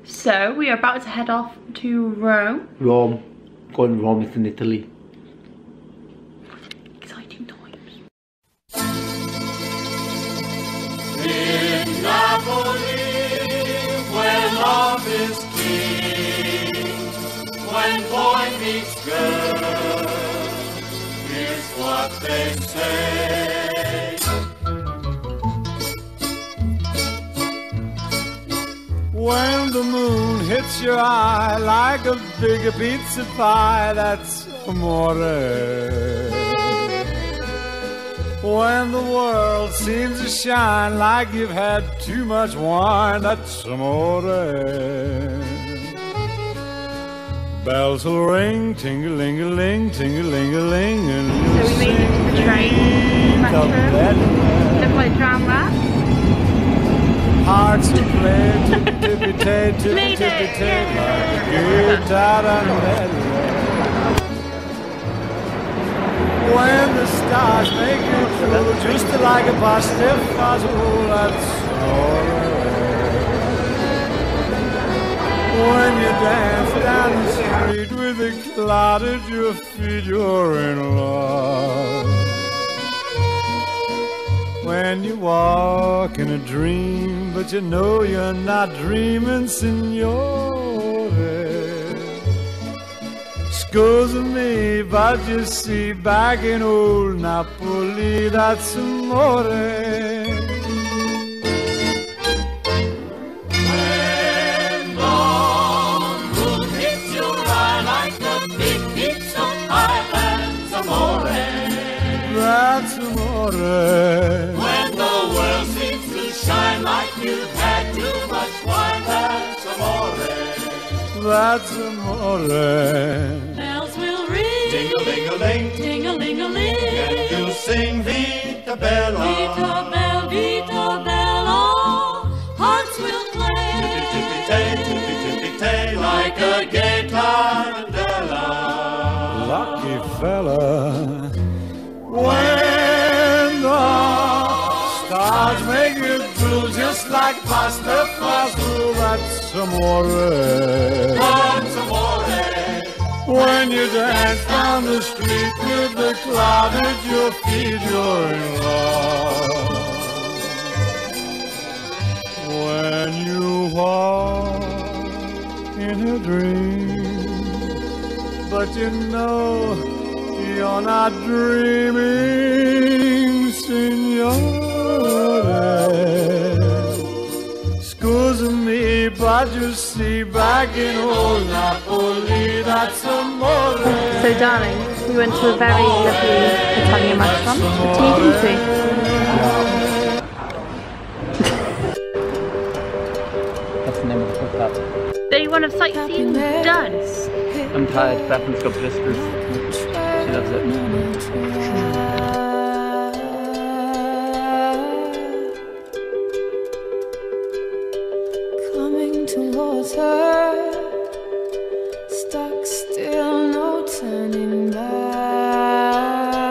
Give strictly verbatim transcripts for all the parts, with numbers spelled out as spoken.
So we are about to head off to Rome. Rome. Going to Rome is in Italy. Exciting times. In Napoli, where love is king, when boy meets girl, here's what they say. When the moon hits your eye like a big pizza pie, that's amore. When the world seems to shine like you've had too much wine, that's amore. Bells will ring, ting-a-ling-a-ling, ting-a-ling-a-ling, and So we made it to the train. Metro. Look like drum rap. Hearts will play, tippy-tippy-tay, tippy-tippy-tay, like a good da-da-da-da. When the stars make you drool, just like a pastifazool, that's alright. When you dance down the street with a cloud at your feet, you're in love. When you walk in a dream, but you know you're not dreaming, signore. Scusa me, but you see, back in old Napoli, that's amore. When the moon hits your eye like a big pizza pie, that's amore. That's amore. When the world seems to shine like you've had too much wine, that's amore. That's amore. Bells will ring, Ding-a-ling-a-ling, ding-a-ling-a-ling, and you'll sing Vita Bella. Vita Bella, Vita Bella, hearts will play, Tippy-tippy-tay, tippy-tippy-tay, like a gay tarantella. Lucky fella. When the stars make you drool, just like pasta fazool, that's amore. That's amore. When you dance down the street with the cloud at your feet, you're in love. When you walk in a dream, but you know you're not dreaming, signore. Scusa me, but you see, back in old Napoli, that's amore. So darling, we went to a very lovely Italian restaurant. What are you eating to? That's the name of the podcast. Day one of sightseeing done. I'm tired. Bethan's got blisters. She loves it. Coming towards her, stuck still, no turning back.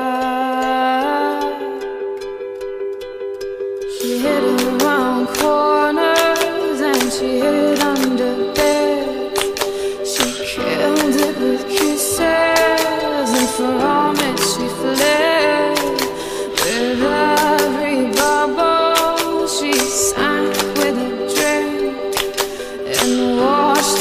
She hid around corners and she hid under bed. She killed it with kisses, and from it she fled. With every bubble she sank with a drink and washed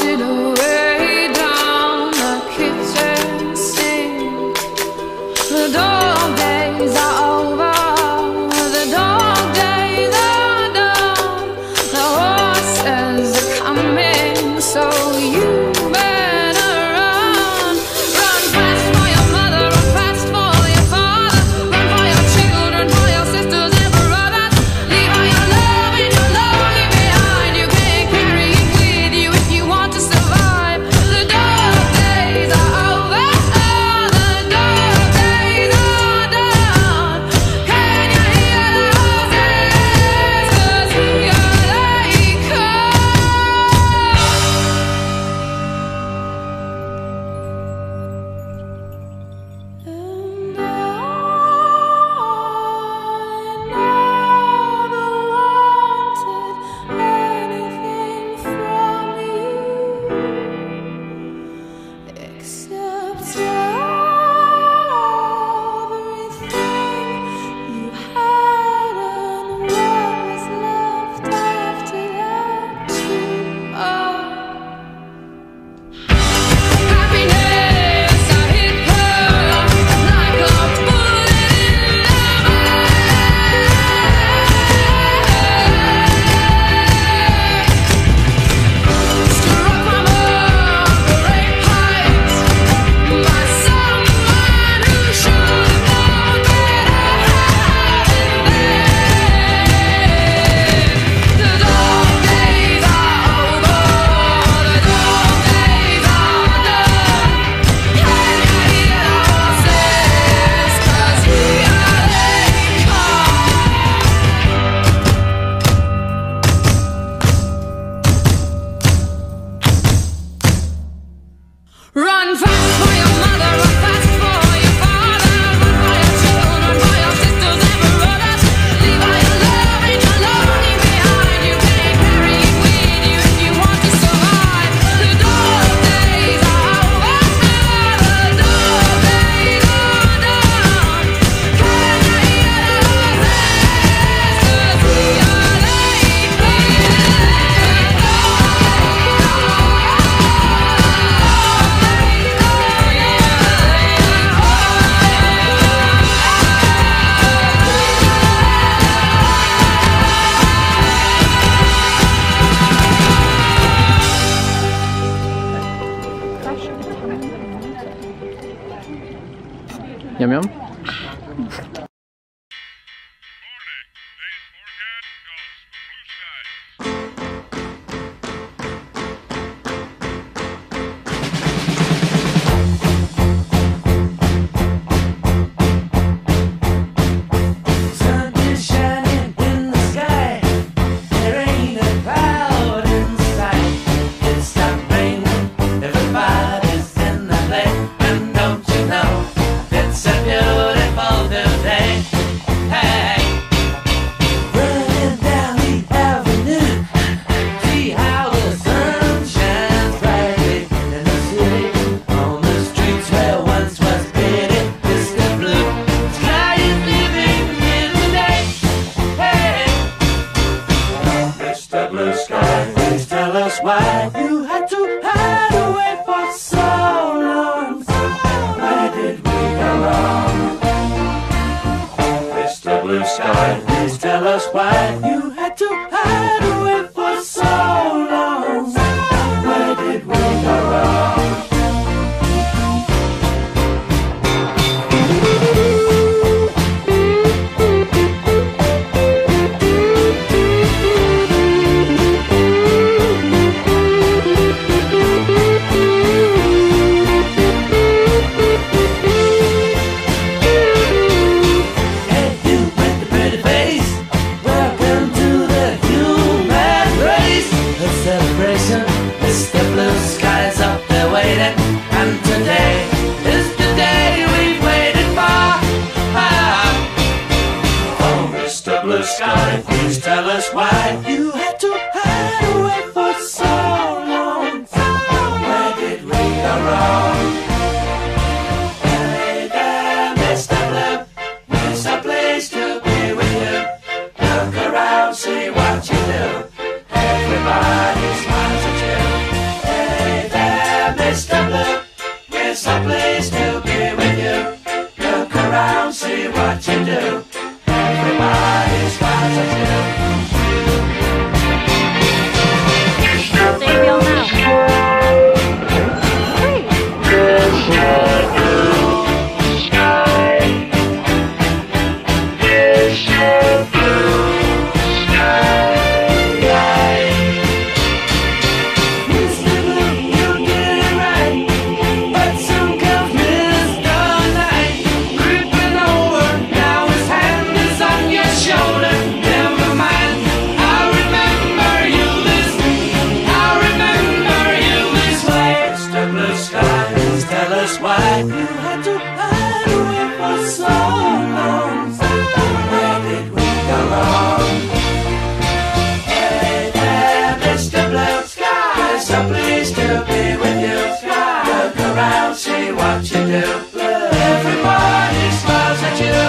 Run fast for your mother, run fast for your father, run for your children, for your sisters and brothers. Leave all your love and your lonely behind. You can't carry it with you if you want to survive. The dog days are over, the dog days are done. Can you hear those ancestors? We are late Yum yum. Sun is shining in the sky. There ain't a cloud in sight. It stopped raining. Everybody's in the lake. And don't you know it's a beautiful new day? Hey, running down the avenue. See how the sun shines brightly in the city. On the streets where once was pity, Mister Blue Sky is living in the day. Hey, Mister Blue Sky, please tell us why you had to hide away for so long. Where did we go wrong? Mister Blue Sky, please tell us why you had to hide away for so long. Where did we go wrong? Hey, you with the pretty face, welcome to the human race. A celebration, Mister Blue Sky's up there waiting, and today is the day we've waited for. Ah. Oh, Mister Blue Sky, please tell us why you had to hide away for so long. Where did we go wrong? Hey there, Mister Blue, it's a place to be with you. Look around, see what you do. Everybody smiles at you. Hey there, Mister Blue, it's a place to be with you. Look around, see what you do. Everybody smiles at you. Samuel now. Mister Blue, you did it right, but soon comes Mister Night, creeping over. Now his hand is on your shoulder. Never mind, I remember you this. I remember you this way. Mister Blue Sky, please tell us why you had to hide away for so long. Where did we go wrong? Hey there, Mister Blue Sky, it's a place to be with you. Look around, see what you do. Everybody smiles at you.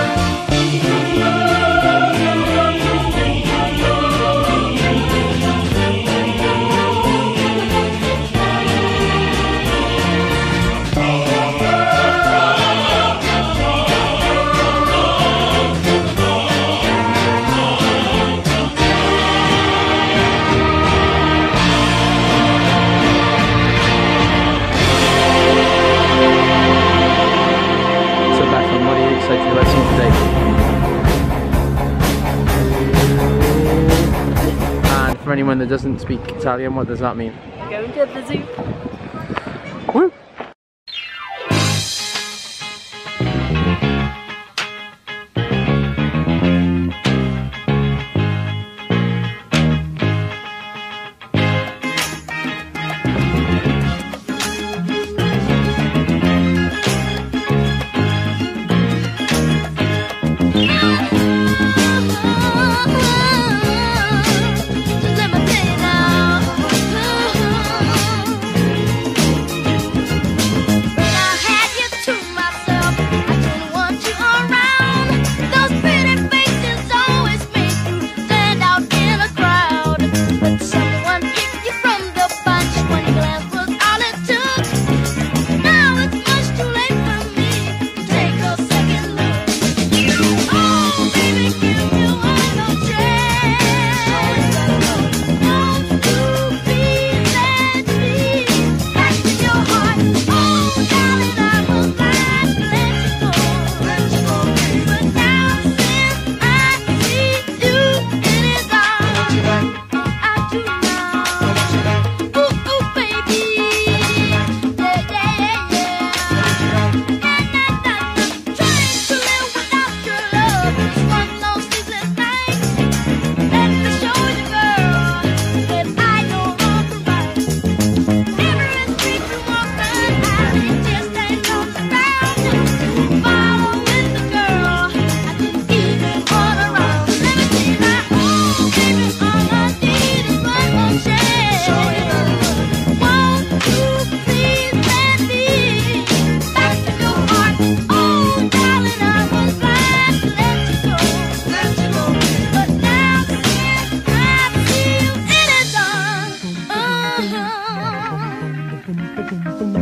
So Bethlehem, what are you excited about seeing today? And for anyone that doesn't speak Italian, what does that mean? Going to the zoo. Woo!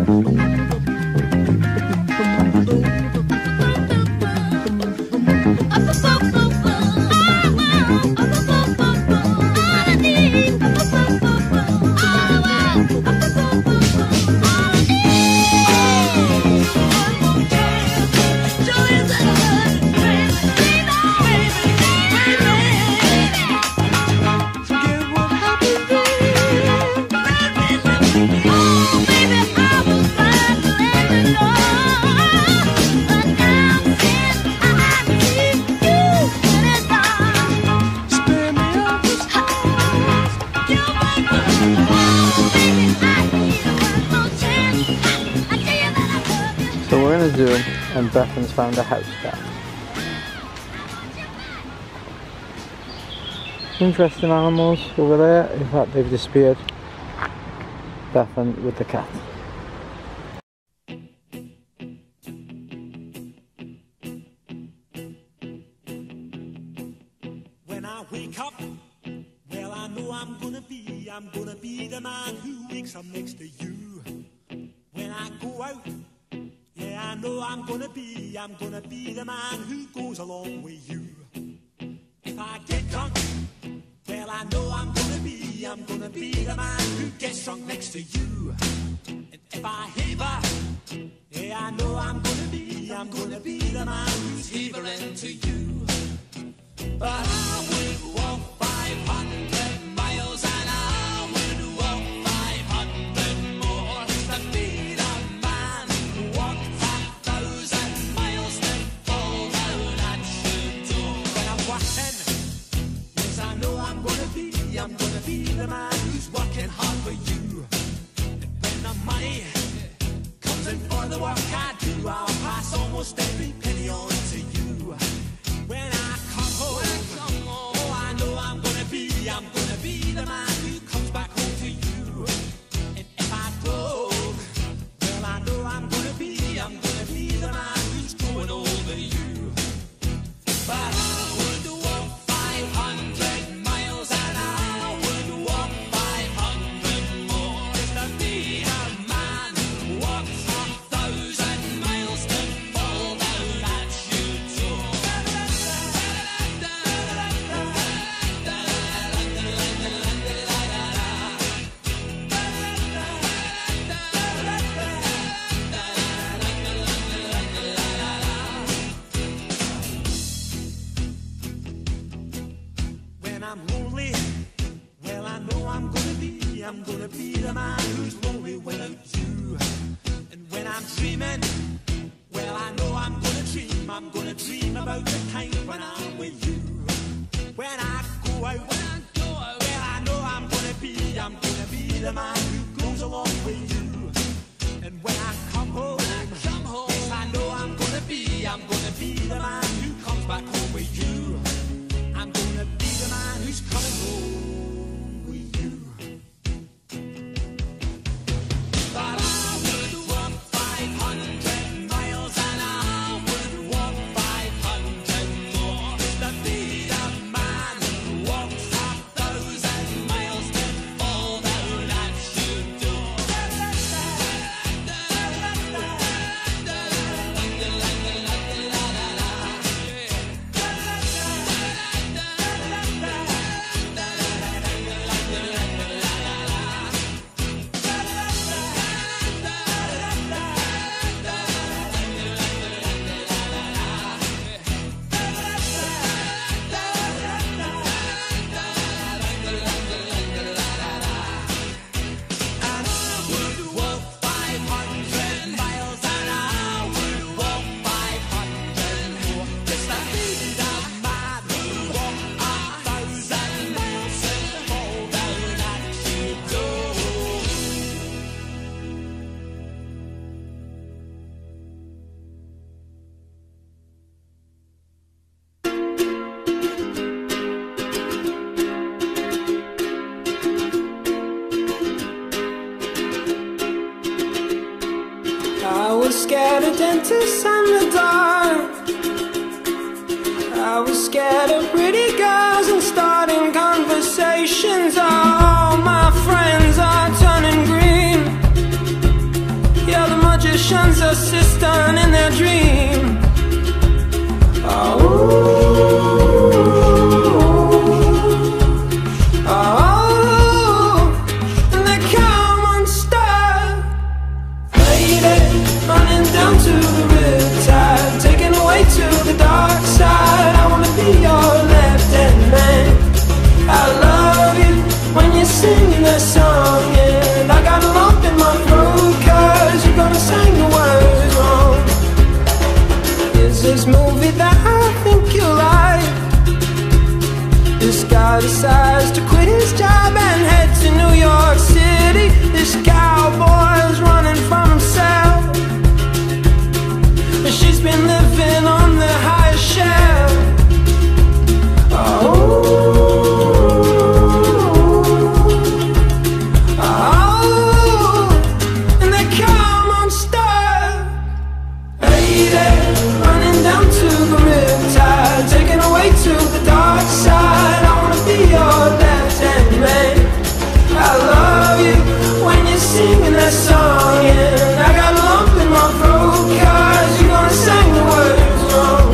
So we're in a zoo and Bethan's found a house cat. Interesting animals over there. In fact, they've disappeared. Bethan with the cat. When I wake up, well, I know I'm gonna be, I'm gonna be the man who wakes up next to you. When I go out, yeah, I know I'm gonna be, I'm gonna be the man who goes along with you. If I get drunk, well, I know I'm gonna be, I'm gonna be the man who gets drunk next to you. And if I haver, yeah, I know I'm gonna be, I'm gonna be the man who's havering to you. But I would walk five hundred miles and I would walk five hundred more just to be the man who walked a thousand miles to fall down at your door. When I'm walking, yes, I know I'm gonna be, I'm gonna be the man who's working hard for you. And when the money comes in for the work I do, I'll pass almost every penny on to you. When I come home, oh, I know I'm gonna be, I'm gonna be the man who comes back home to you. And if I broke, well, I know I'm gonna be, I'm gonna be the man who's growing over you. But I would walk five hundred miles and I would walk five hundred more just to be a man who walks a thousand miles to fall down at your door. When I'm lonely, well, I know I'm gonna be, I'm gonna be the man who's lonely without you. And when I'm dreaming, well, I know I'm gonna dream, I'm gonna dream about the time when I'm with you. When I go out, when I go out, well, I know I'm gonna be, I'm gonna be the man who goes along with you. And when I come home, when I come home, yes, I know I'm gonna be, I'm gonna be the man who comes back home with you. I'm gonna be the man who's coming home with you. But I would walk five hundred miles and I would walk five hundred more just to be the man who walks a thousand miles to fall down at your door. I was scared of dentists and the dark. I was scared of pretty girls and starting conversations. All my friends are turning green. Your cistern in their dream. Oh, oh, and they come unstuck. Lady, running down to the riptide, taken away to the dark side. I wanna be your left-hand man. I love you when you're singing that song, and I got a lump in my throat 'cause you're gonna sing the words wrong. Is this movie that I think you like? This guy decides to quit his job and head to New York City. This cowboy's running from himself, and she's been living on the highest shelf. Oh, taken away to the dark side. I wanna be your left-hand man. I love you when you're singing that song, and I got a lump in my throat 'cause you're gonna sing the words wrong.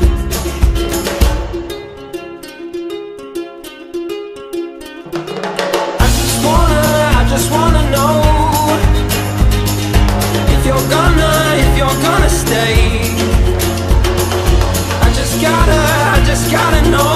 I just wanna, I just wanna know if you're gonna, if you're gonna stay. Gotta, I just gotta know.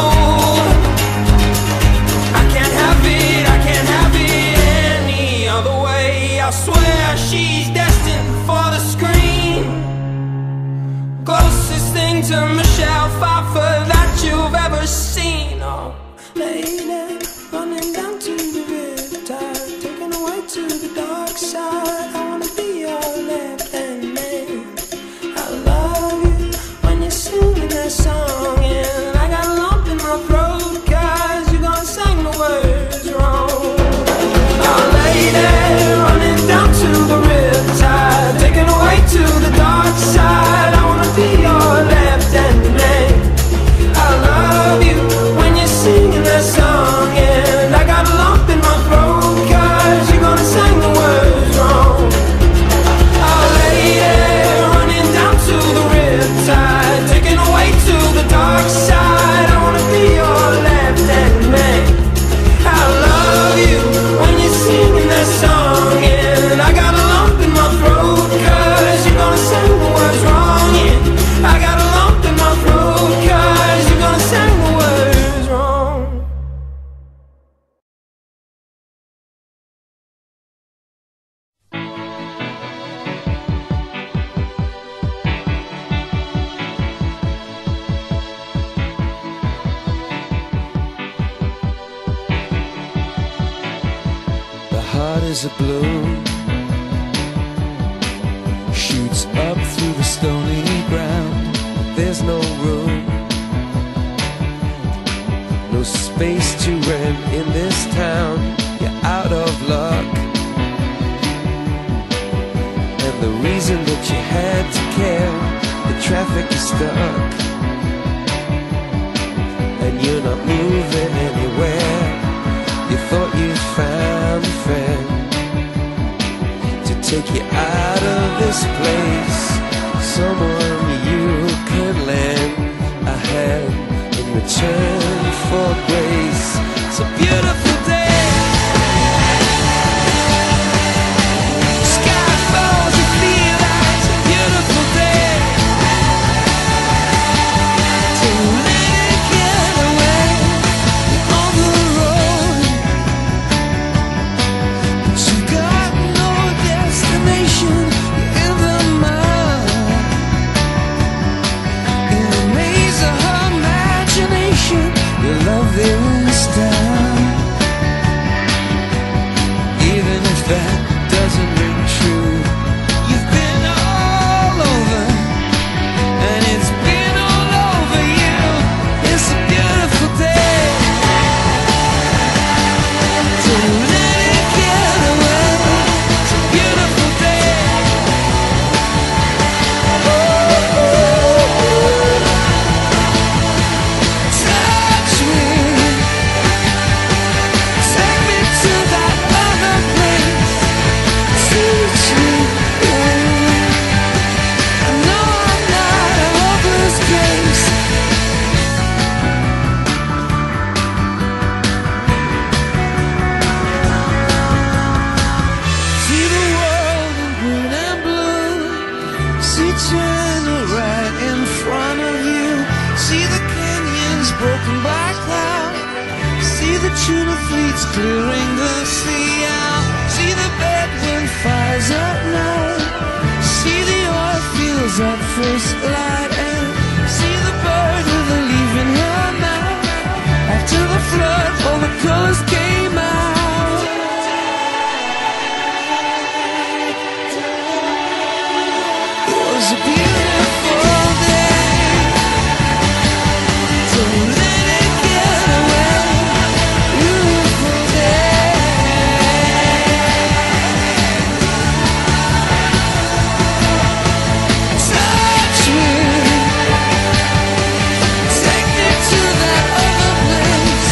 I can't have it, I can't have it any other way. I swear she's destined for the screen. Closest thing to Michelle Pfeiffer that you've ever seen. Oh, lady, running down to the riptide, taken away to the dark side. I wanna be your left-hand man. I love you when you're singing that song, and I got a lump in my throat 'cause you're gonna sing the words wrong. Oh, lady, running down to the riptide, taken away to the dark side. I wanna be your left-hand man. I love you when you're singing that song, and I got a lump in my throat 'cause you're gonna sing the words wrong. Oh, lady, running down to the riptide, taken away to the dark side. I wanna be your left-hand man. I love you when you're singing that song, and I got a lump in my throat 'cause you're gonna sing the words wrong. Yeah, I got a lump in my throat 'cause you're gonna sing the words wrong. Heart is a balloon, shoots up through the stony ground. There's no room, no space to rent in this town. You're out of luck, and the reason that you had to care, the traffic is stuck, and you're not moving anywhere. You thought you found a friend to take you out of this place, someone you could lend a hand in return for grace. It's a beautiful day, sky falls, you feel like it's a beautiful day to let it get away on the road. You got no destination, you're in the mud, in the maze of her imagination. Your love this time. broken by cloud. See the tuna fleets clearing the sea out. See the bedroom fires at night. See the oil fields at first light. And see the bird with a leaf in her mouth. After the flood, all the colors came out. It was a beautiful day. Don't let it get away. Beautiful day. Touch me. Take me to that other place.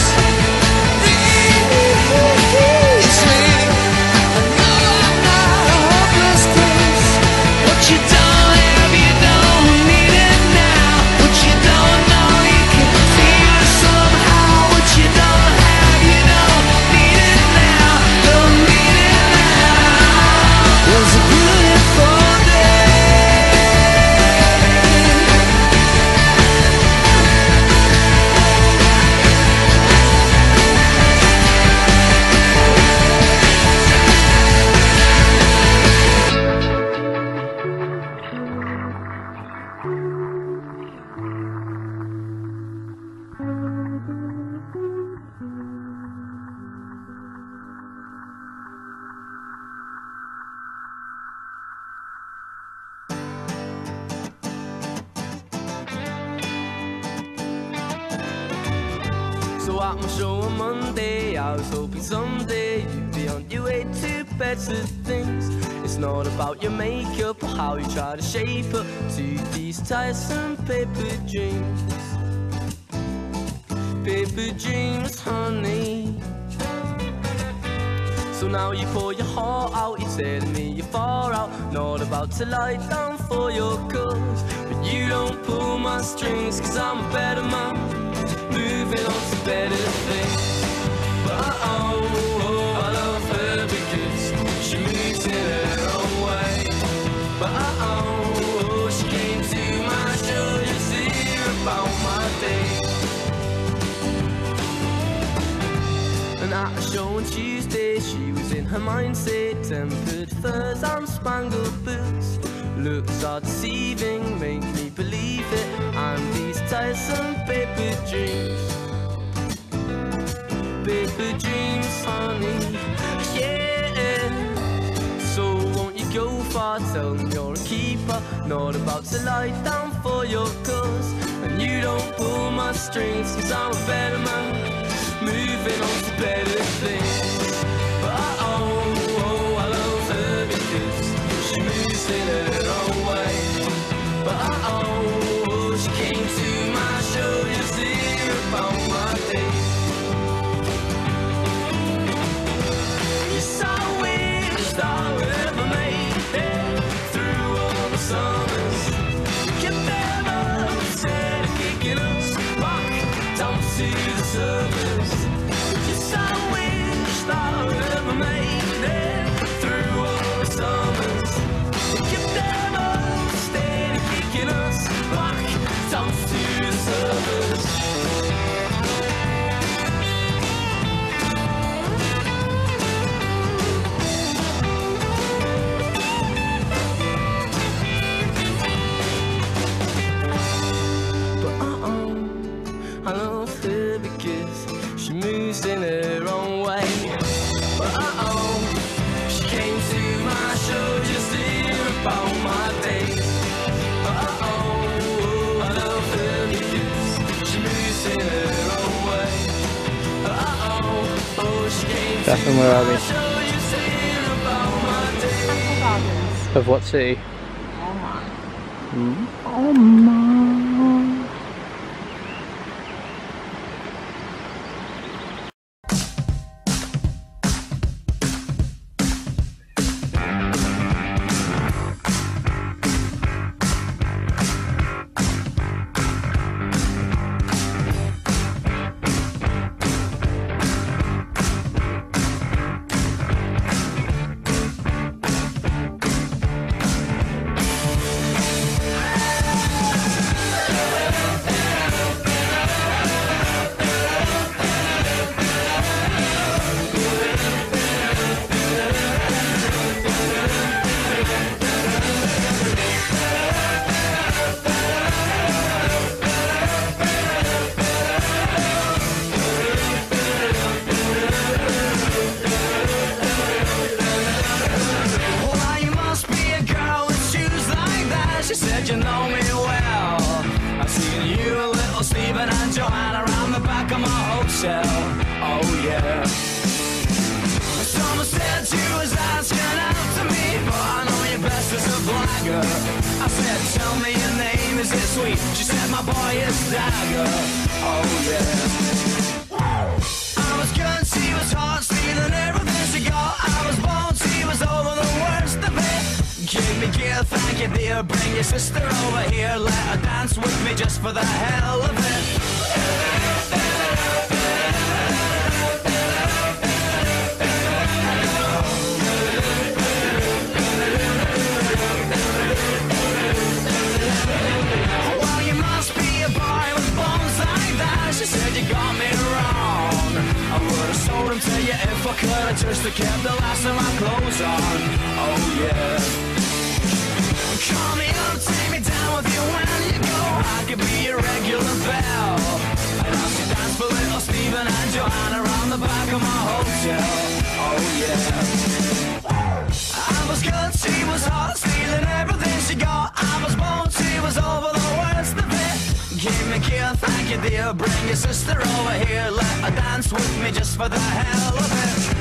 Release me. I know I'm not a hopeless case. What you don't have, you don't need it now. What you don't know, you can feel it somehow. What you don't have, you don't need it now. Don't need it now. It was a beautiful day. So at my show on Monday, I was hoping someday you'd be on your way to better things. It's not about your makeup or how you try to shape up to these tiresome paper dreams. Paper dreams, honey. So now you pour your heart out, you're telling me you're far out. Not about to lie down for your cause, but you don't pull my strings, cause I'm a better man, moving on to better things. But oh, oh, I love her because she moves in her own way. But oh, oh, she came to my show just to hear about my day. And at a show on Tuesday, she was in her mindset, tempered furs and spangled boots. Looks are deceiving, make me believe it, and these tiresome paper dreams. Paper dreams, honey, yeah. So won't you go far, tell them you're a keeper, not about to lie down for your cause. And you don't pull my strings, cause I'm a better man, moving on to better things. But oh, oh, I love her because she moves in her own way. But oh, oh, she came to my show just to hear about my day. Yes, I wish I ever made it through all the summers. Get them upset and kicking us back down to the surface. Yes, I wish I ever made it through all the summers. Get them upset and kicking us back down to the surface. I love her because she moves in her own way. But uh-oh, she came to my show just to hear about my day. But uh-oh, I love her because she moves in her own way. But uh-oh, oh, she came to Stefan, where are my we? show just to hear about my day. Of what city? Oman. Hmm? Oman. hotel. Oh yeah. Someone said you was asking out to me, but I know you best as a blagger. I said, tell me your name, is it sweet? She said, my boy is Dagger. Oh yeah. I was good, she was hot, stealing everything she got. I was bold, she was over the worst of it. Give me gear, thank you dear. Bring your sister over here, let her dance with me just for the hell of it. She said you got me wrong. I would have sold him to you if I could have just kept the last of my clothes on. Oh yeah. Call me up, take me down with you when you go. I could be your regular belle. And I'll see dance for little Stephen and Joanna around the back of my hotel. Oh yeah. I was good, she was hot, stealing everything she got. I was bold, she was over the worst of it. Give me gear, thank you dear. Bring your sister over here, let her dance with me just for the hell of it.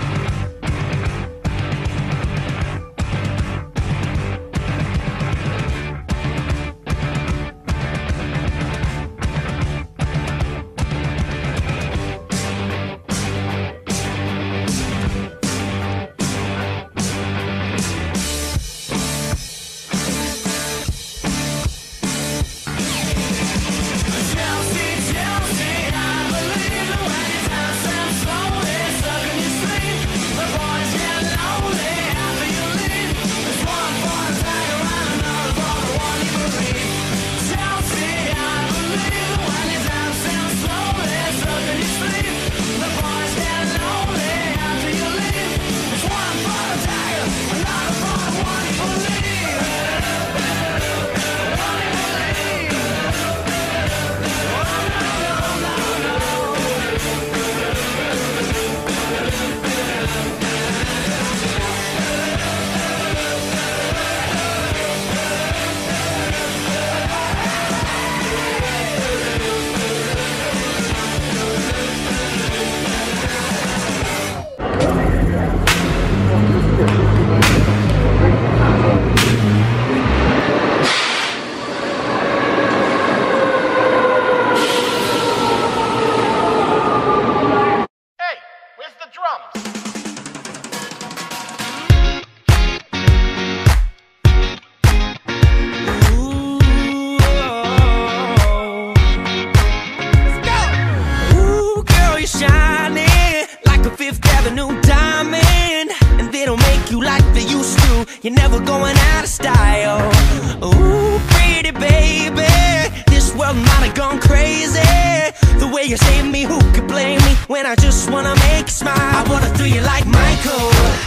You're never going out of style. Ooh, pretty baby, this world might have gone crazy. The way you save me, who could blame me when I just wanna make you smile? I wanna throw you like Michael,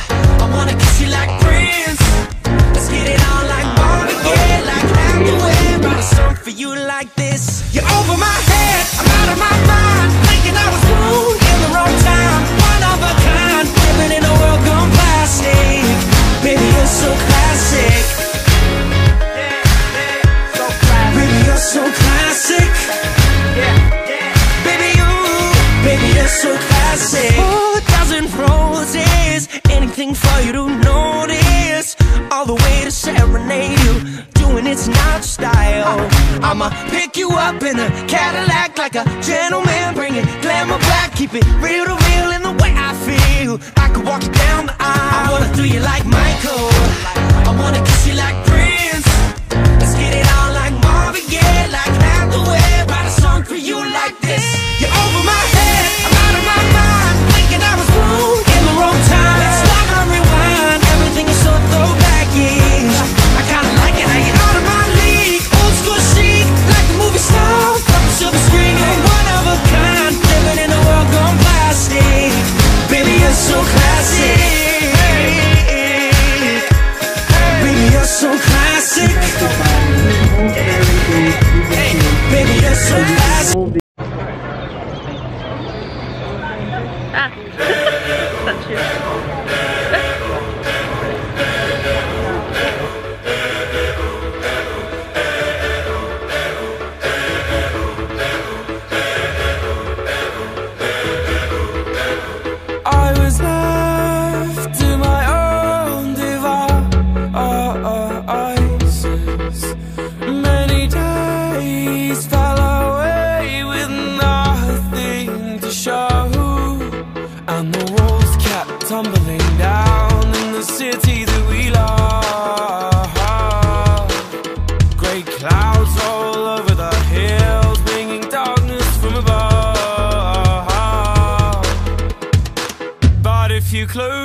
I wanna kiss you like Prince. Let's get it on like Marvin Gaye, like Hathaway. Write a song for you like this. You're over my head, I'm out of my mind, thinking I was born in the wrong time. One of a kind, living in a world gone plastic. Baby, you're so classic. Yeah, yeah, so classic. Baby, you're so classic. Yeah, yeah. Baby, you, baby, you're so classic. Oh, a dozen roses, anything for you to notice. All the way to serenade you, doing it's not style. I'ma pick you up in a Cadillac like a gentleman, bring it glamour back, keep it real to real in the way I feel. I could walk you down the aisle. I wanna throw you like Michael, I wanna kiss you like Prince. Let's get it on like Marvin Gaye, like Hathaway. Write a song for you like this. You're over my head, I'm out of my mind, thinking I was born in the wrong time. Stop and rewind, everything is so throwback-ish. I kinda like it how you're out of my league. Old school chic, like the movie star from the silver screen. You're one of a kind, living in a world gone plastic. Baby, you're so classic.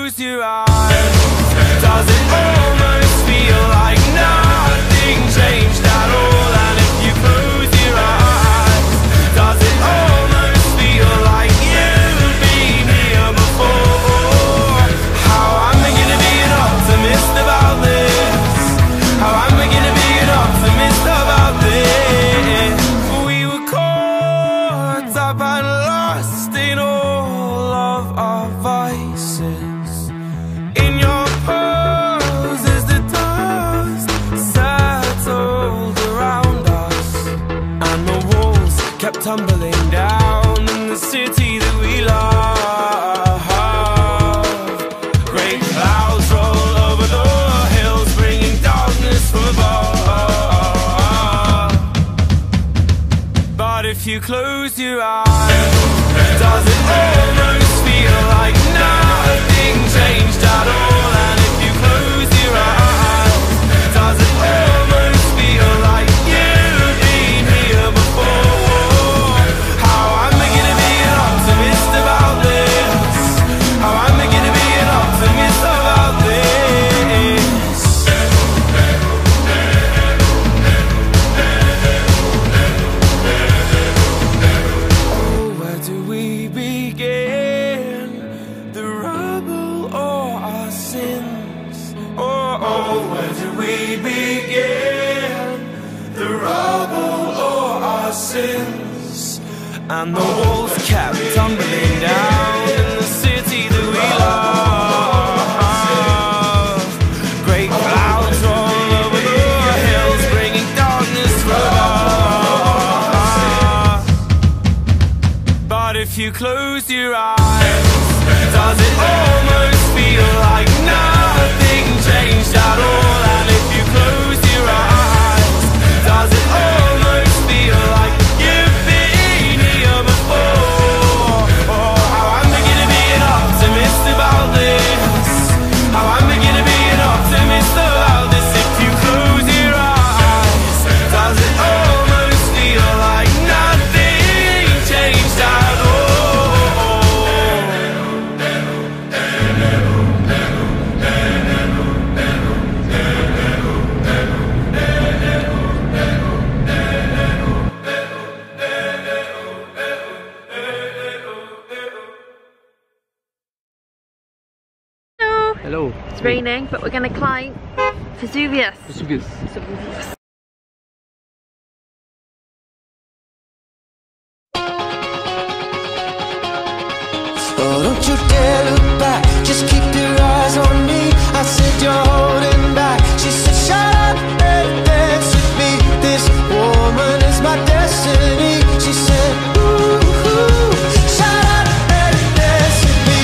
close your eyes, does it almost feel like nothing changed at all? And if you close your eyes, does it almost feel like you've been here before? How am I gonna be an optimist about this? How am I gonna be an optimist about this? We were caught up and lost in all of our vices. In your pose as the dust settled around us, and the walls kept tumbling down in the city that we love. Great clouds roll over the hills, bringing darkness from above. But if you close your eyes, does it almost feel like nothing changed at all? And if you close your eyes, does it almost feel like you've been here before? How am I gonna be an optimist about this? How am I gonna be an optimist about this? Oh, where do we begin? The rubble or our sins? Oh, oh, where do we begin? The rubble or our sins? And the walls kept tumbling down in the city that we love. Great clouds roll over the hills, bringing darkness from above. But if you close your eyes, does it almost feel like nothing changed at all? And if you close your eyes, does it almost feel like you've been here before? Oh, how am I gonna be an optimist about this? How am I gonna be an optimist about this? If you close your eyes, does it almost feel like nothing changed at all? Hello. Hello. It's raining, but we're gonna climb Vesuvius. Vesuvius. Vesuvius. Oh, don't you dare look back, just keep your eyes on me. I said you're holding back. She said shut up and dance with me. This woman is my destiny. She said ooh, ooh, shut up and dance with me.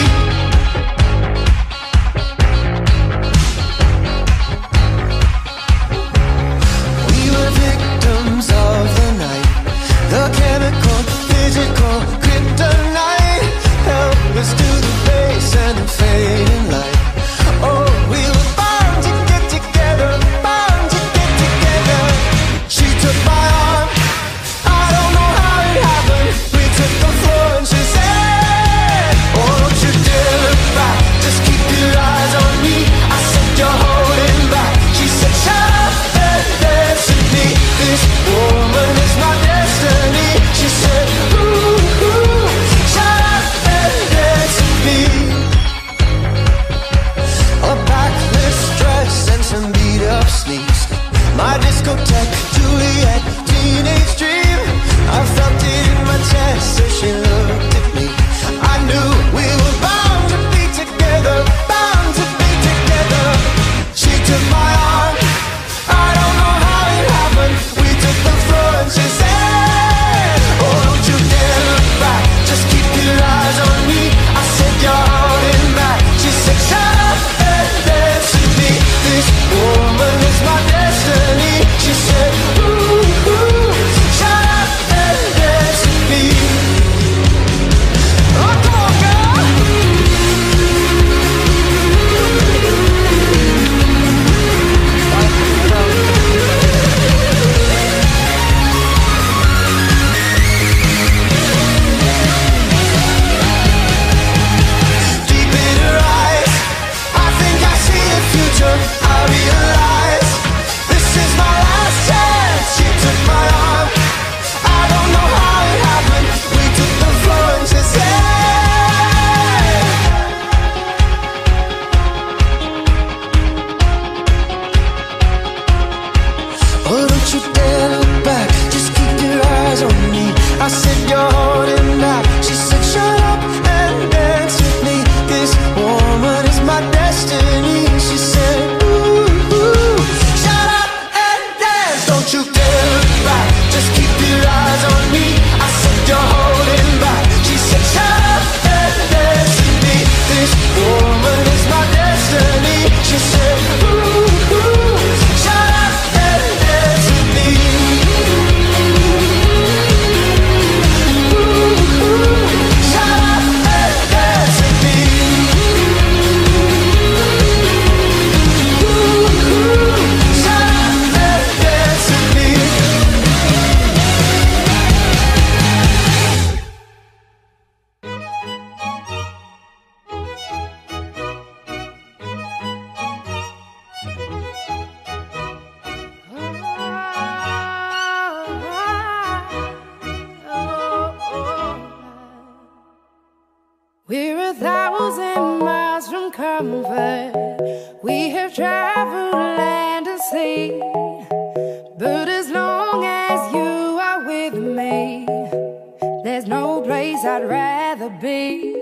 travel land and sea, but as long as you are with me, there's no place I'd rather be.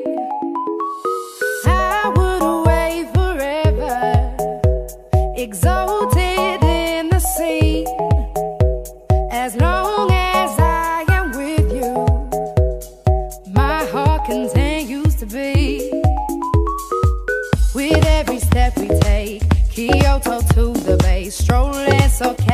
I would away forever, exalted in the sea, as long as I am with you, my heart continues to beat. With every step we take, Kyoto to the bay, strolling so casual.